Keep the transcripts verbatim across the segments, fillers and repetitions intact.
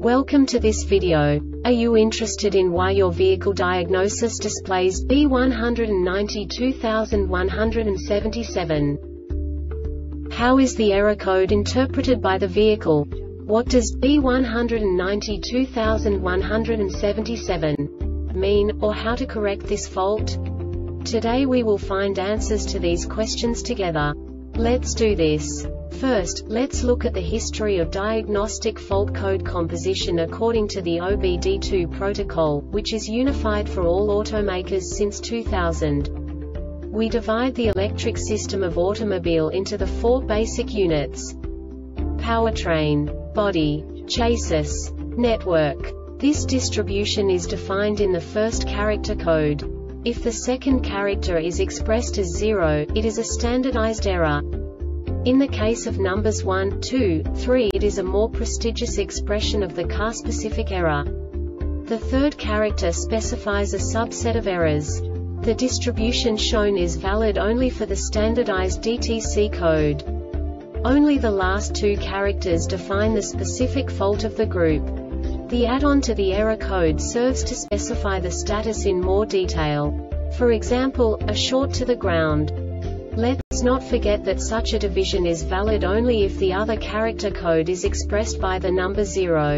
Welcome to this video. Are you interested in why your vehicle diagnosis displays B one nine two one seven seven? How is the error code interpreted by the vehicle? What does B one nine two one seven seven mean, or how to correct this fault? Today we will find answers to these questions together. Let's do this. First, let's look at the history of diagnostic fault code composition according to the O B D two protocol, which is unified for all automakers since two thousand. We divide the electric system of automobile into the four basic units: powertrain, body, chassis, network. This distribution is defined in the first character code. If the second character is expressed as zero, it is a standardized error. In the case of numbers one, two, three, it is a more prestigious expression of the car-specific error. The third character specifies a subset of errors. The distribution shown is valid only for the standardized D T C code. Only the last two characters define the specific fault of the group. The add-on to the error code serves to specify the status in more detail. For example, a short to the ground. Let's not forget that such a division is valid only if the other character code is expressed by the number zero.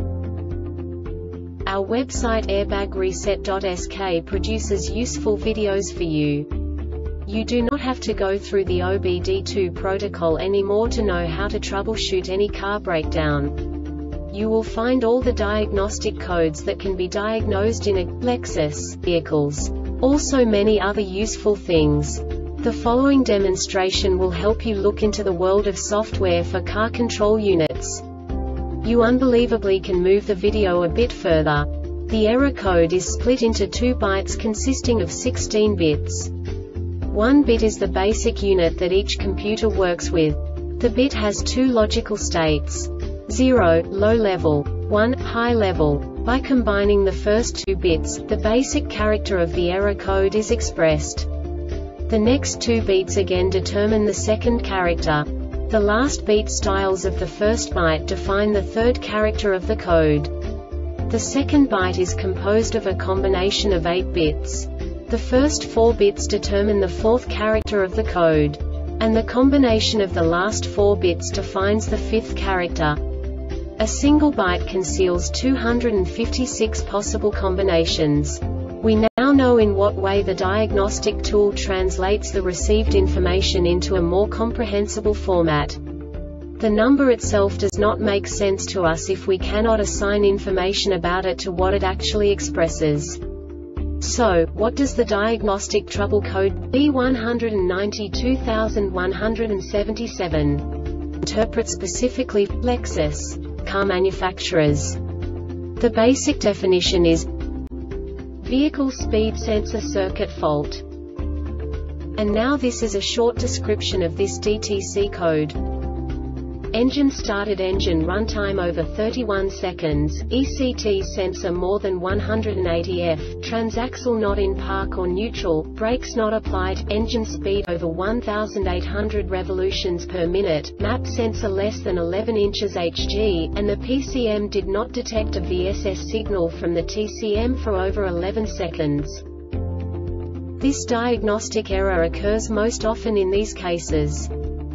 Our website airbag reset dot S K produces useful videos for you. You do not have to go through the O B D two protocol anymore to know how to troubleshoot any car breakdown. You will find all the diagnostic codes that can be diagnosed in a Lexus vehicles. Also many other useful things. The following demonstration will help you look into the world of software for car control units. You unbelievably can move the video a bit further. The error code is split into two bytes consisting of sixteen bits. One bit is the basic unit that each computer works with. The bit has two logical states: zero, low level, one, high level. By combining the first two bits, the basic character of the error code is expressed. The next two beats again determine the second character. The last beat styles of the first byte define the third character of the code. The second byte is composed of a combination of eight bits. The first four bits determine the fourth character of the code. And the combination of the last four bits defines the fifth character. A single byte conceals two hundred fifty-six possible combinations. We now know in what way the diagnostic tool translates the received information into a more comprehensible format. The number itself does not make sense to us if we cannot assign information about it to what it actually expresses. So, what does the diagnostic trouble code B one nine two one seven seven interpret specifically for Lexus car manufacturers? The basic definition is vehicle speed sensor circuit fault. And now this is a short description of this D T C code. Engine started, engine runtime over thirty-one seconds, E C T sensor more than one hundred eighty F, transaxle not in park or neutral, brakes not applied, engine speed over one thousand eight hundred revolutions per minute, map sensor less than eleven inches H G, and the P C M did not detect a V S S signal from the T C M for over eleven seconds. This diagnostic error occurs most often in these cases: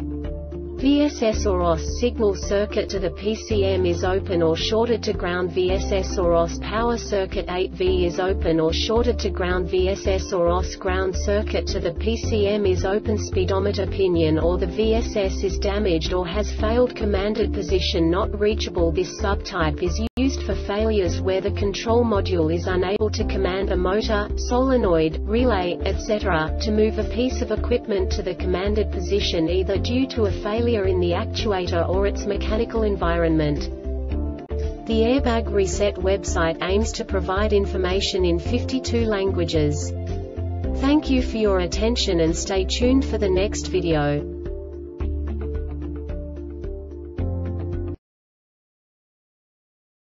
V S S or O S signal circuit to the P C M is open or shorted to ground. V S S or O S power circuit eight V is open or shorted to ground. V S S or O S ground circuit to the P C M is open. Speedometer pinion or the V S S is damaged or has failed. Commanded position not reachable. This subtype is used for failures where the control module is unable to command a motor, solenoid, relay, et cetera to move a piece of equipment to the commanded position either due to a failure in the actuator or its mechanical environment. The Airbag Reset website aims to provide information in fifty-two languages. Thank you for your attention and stay tuned for the next video.